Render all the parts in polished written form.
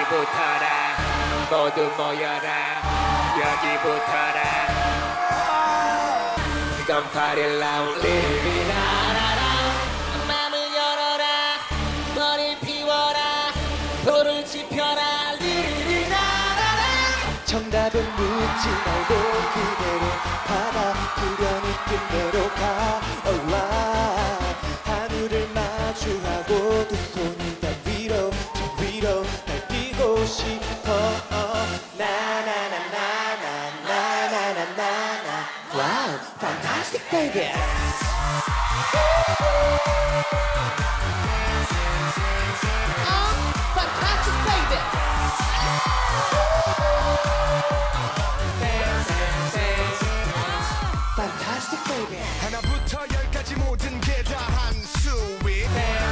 여기부터라 모두 모여라 여기부터라 이건 party loud 리리라라라 맘을 열어라 머리 피워라 불을 지펴라 리리라라라 정답은 묻지 말고 그대로 받아들여 느낌대로 가 Alright 하늘을 마주하고 두 손을 다 위로 저 위로 날뛰고 싶어 나나나나나나나나나나 Wow, fantastic baby fantastic baby Fantastic baby 하나부터 열까지 모든 게 다 한 수위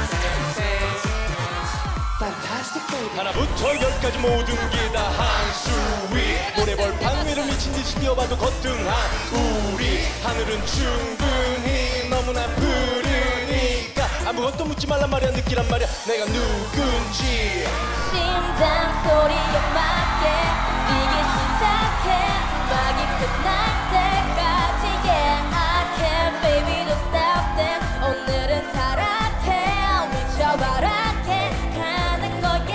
Fantastic baby 하나부터 열까지 모든 게 다 한 수위 모래벌판 위를 미친 듯이 뛰어봐도 거뜬한 우리 하늘은 충분히 너무나 푸르니까 아무것도 묻지 말란 말이야 느끼란 말이야 내가 누군지 심장 소리에 맞게 뛰기 시작해 음악이 끝날 때까지 Yeah I can baby don't stop this 오늘은 타락해 미쳐바라게 가는 거야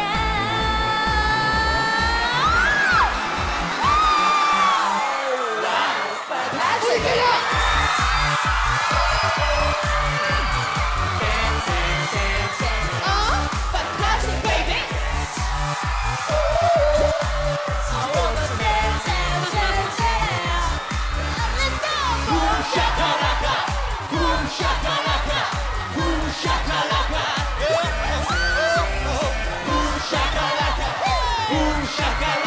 Fantastic baby 샤카라카 붐 샤카라카 붐 샤카라카 붐 샤카라카 붐 샤카라카